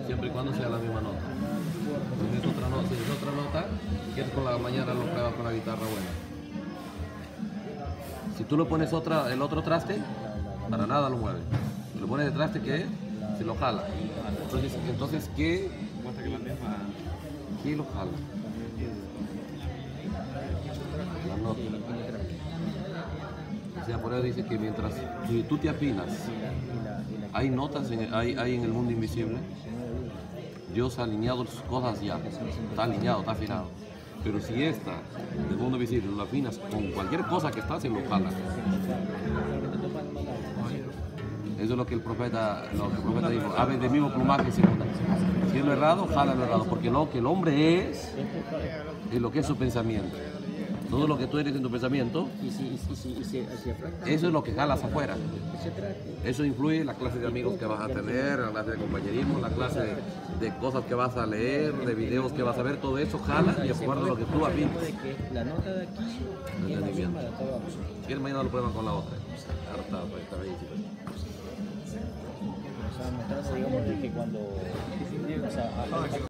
siempre y cuando sea la misma nota. Si es otra nota, quieres por la mañana lo pruebas con la guitarra buena. Si tú le pones el otro traste, para nada lo mueve. Si lo pones de traste, ¿qué? Se lo jala. Entonces ¿qué? ¿Qué lo jala? La nota. O sea, por eso dice que mientras si tú te afinas, hay notas, hay en el mundo invisible. Dios ha alineado sus cosas ya, está alineado, está afinado. Pero si esta, del mundo visible, lo afinas con cualquier cosa que está, se lo jala. Eso es lo que el profeta dijo, aves de mismo plumaje se juntan. Si es lo errado, jala lo errado, porque lo que el hombre es lo que es su pensamiento. Todo lo que tú eres en tu pensamiento, eso es lo que jalas afuera. Eso influye en la clase de amigos que vas a tener, la clase de compañerismo, la clase de cosas que vas a leer, de videos que vas a ver, todo eso jala y acuerda lo que tú afintas. La nota de aquí, Entendimiento. Si quieres mañana lo prueban con la otra. Harta, pues, está bellísima. o sea, mostrando, digamos, de que cuando